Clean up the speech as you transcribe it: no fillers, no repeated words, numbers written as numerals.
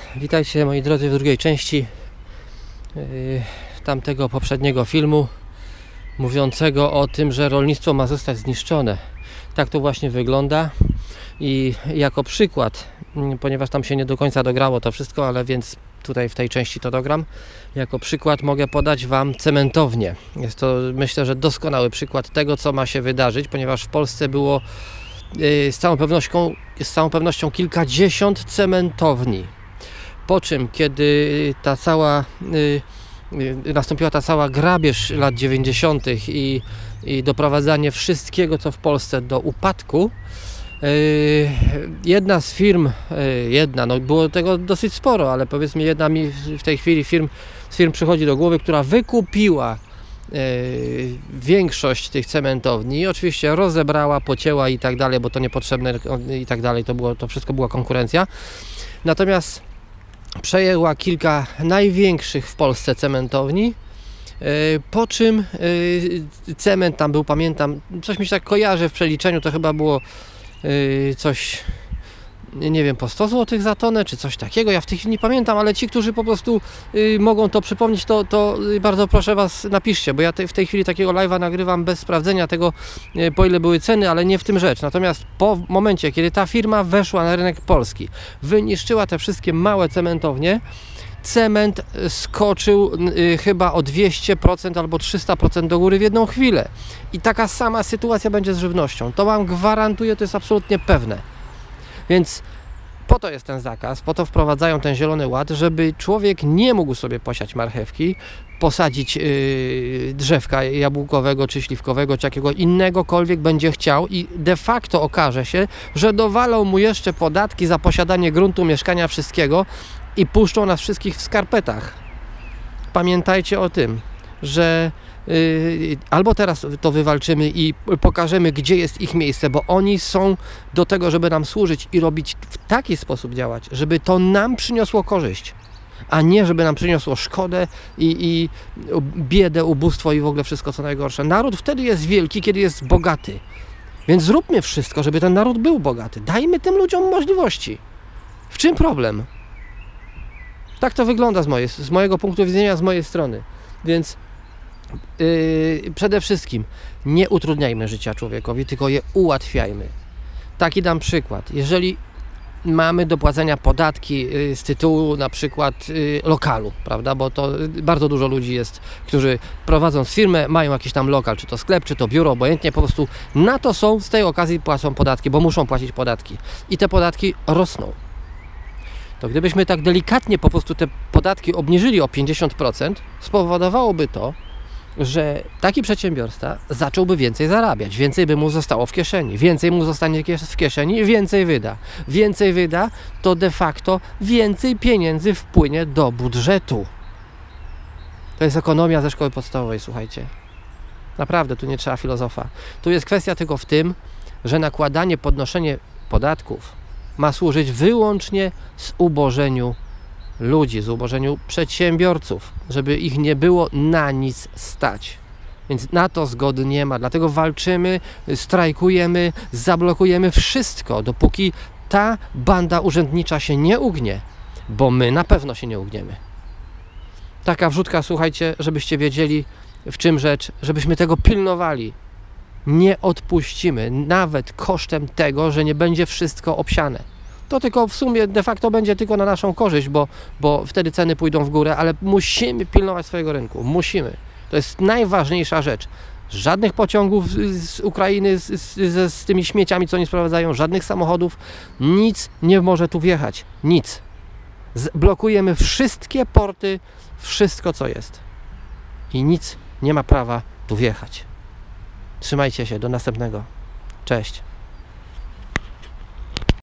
Witajcie moi drodzy w drugiej części tamtego poprzedniego filmu mówiącego o tym, że rolnictwo ma zostać zniszczone. Tak to właśnie wygląda i jako przykład, ponieważ tam się nie do końca dograło to wszystko, ale więc tutaj w tej części to dogram, jako przykład mogę podać Wam cementownię. Jest to, myślę, że doskonały przykład tego, co ma się wydarzyć, ponieważ w Polsce było z całą pewnością kilkadziesiąt cementowni. Po czym, kiedy nastąpiła ta cała grabież lat 90. i doprowadzanie wszystkiego, co w Polsce, do upadku, jedna z firm, no było tego dosyć sporo, ale powiedzmy jedna mi w tej chwili z firm przychodzi do głowy, która wykupiła większość tych cementowni, oczywiście rozebrała, pocięła i tak dalej, bo to niepotrzebne i tak dalej, to wszystko była konkurencja. Natomiast przejęła kilka największych w Polsce cementowni, po czym cement tam był, pamiętam, coś mi się tak kojarzy w przeliczeniu, to chyba było coś, nie wiem, po 100 zł za tonę, czy coś takiego, ja w tej chwili nie pamiętam, ale ci, którzy po prostu mogą to przypomnieć, to bardzo proszę Was, napiszcie, bo ja w tej chwili takiego live'a nagrywam bez sprawdzenia tego, po ile były ceny, ale nie w tym rzecz. Natomiast po momencie, kiedy ta firma weszła na rynek polski, wyniszczyła te wszystkie małe cementownie, cement skoczył chyba o 200% albo 300% do góry w jedną chwilę. I taka sama sytuacja będzie z żywnością. To Wam gwarantuję, to jest absolutnie pewne. Więc po to jest ten zakaz, po to wprowadzają ten zielony ład, żeby człowiek nie mógł sobie posiać marchewki, posadzić drzewka jabłkowego, czy śliwkowego, czy jakiego innegokolwiek będzie chciał i de facto okaże się, że dowalą mu jeszcze podatki za posiadanie gruntu, mieszkania, wszystkiego i puszczą nas wszystkich w skarpetach. Pamiętajcie o tym, że albo teraz to wywalczymy i pokażemy, gdzie jest ich miejsce, bo oni są do tego, żeby nam służyć i robić w taki sposób działać, żeby to nam przyniosło korzyść, a nie żeby nam przyniosło szkodę i biedę, ubóstwo i w ogóle wszystko co najgorsze. Naród wtedy jest wielki, kiedy jest bogaty. Więc zróbmy wszystko, żeby ten naród był bogaty. Dajmy tym ludziom możliwości. W czym problem? Tak to wygląda z mojego punktu widzenia, z mojej strony. Więc przede wszystkim nie utrudniajmy życia człowiekowi, tylko je ułatwiajmy. Taki dam przykład. Jeżeli mamy do płacenia podatki z tytułu na przykład lokalu, prawda, bo to bardzo dużo ludzi jest, którzy prowadząc firmę mają jakiś tam lokal, czy to sklep, czy to biuro, obojętnie, po prostu na to są, z tej okazji płacą podatki, bo muszą płacić podatki i te podatki rosną. To gdybyśmy tak delikatnie po prostu te podatki obniżyli o 50%, spowodowałoby to, że taki przedsiębiorca zacząłby więcej zarabiać, więcej by mu zostało w kieszeni, więcej mu zostanie w kieszeni, więcej wyda. Więcej wyda, to de facto więcej pieniędzy wpłynie do budżetu. To jest ekonomia ze szkoły podstawowej, słuchajcie. Naprawdę, tu nie trzeba filozofa. Tu jest kwestia tylko w tym, że nakładanie, podnoszenie podatków ma służyć wyłącznie zubożeniu ludzi, zubożeniu przedsiębiorców, żeby ich nie było na nic stać. Więc na to zgody nie ma, dlatego walczymy, strajkujemy, zablokujemy wszystko, dopóki ta banda urzędnicza się nie ugnie, bo my na pewno się nie ugniemy. Taka wrzutka, słuchajcie, żebyście wiedzieli, w czym rzecz, żebyśmy tego pilnowali. Nie odpuścimy, nawet kosztem tego, że nie będzie wszystko obsiane. To tylko w sumie de facto będzie tylko na naszą korzyść, bo wtedy ceny pójdą w górę, ale musimy pilnować swojego rynku. Musimy. To jest najważniejsza rzecz. Żadnych pociągów z Ukrainy z tymi śmieciami, co oni sprowadzają, żadnych samochodów. Nic nie może tu wjechać. Nic. Blokujemy wszystkie porty, wszystko co jest. I nic nie ma prawa tu wjechać. Trzymajcie się, do następnego. Cześć.